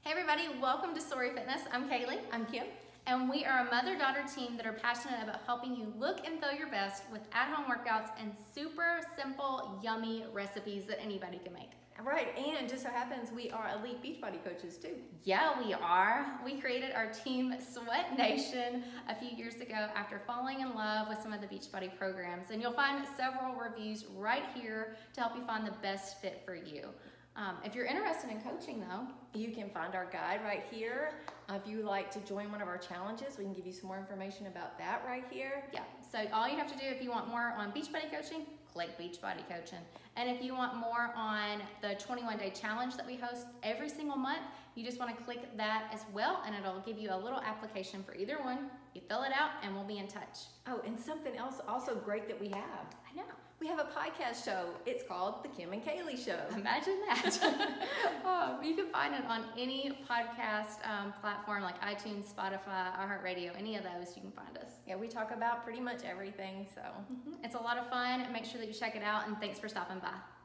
Hey everybody, welcome to Sorey Fitness. I'm Kalee. I'm Kim. And we are a mother-daughter team that are passionate about helping you look and feel your best with at-home workouts and super simple, yummy recipes that anybody can make. Right, and just so happens we are Elite Beachbody Coaches too. Yeah, we are. We created our team Sweat Nation a few years ago after falling in love with some of the Beachbody programs. And you'll find several reviews right here to help you find the best fit for you. If you're interested in coaching though, you can find our guide right here. If you would like to join one of our challenges, we can give you some more information about that right here. Yeah, so all you have to do if you want more on Beachbody coaching, click Beachbody Coaching. And if you want more on the 21-day challenge that we host every single month, you just want to click that as well, and it'll give you a little application for either one. You fill it out and we'll be in touch. Oh, and something else also great that we have. I know. We have a podcast show. It's called The Kim and Kalee Show. Imagine that. You can find it on any podcast platform like iTunes, Spotify, iHeartRadio, any of those, you can find us. Yeah, we talk about pretty much everything, so. It's a lot of fun. Make sure that you check it out, and thanks for stopping by.